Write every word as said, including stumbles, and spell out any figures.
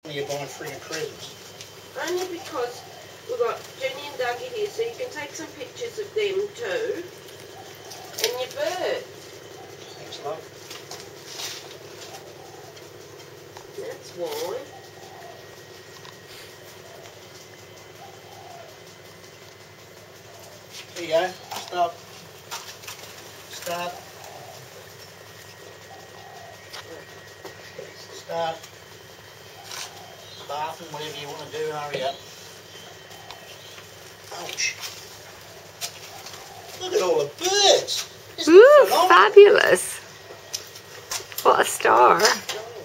You're buying friggin' presents. Only because we've got Jenny and Dougie here, so you can take some pictures of them too. And your bird. Thanks, love. That's why. There you go. Stop. Start. Start. Bathing, whatever you want to do, hurry up. Ouch. Look at all the birds. Isn't Ooh, it phenomenal? fabulous. What a star.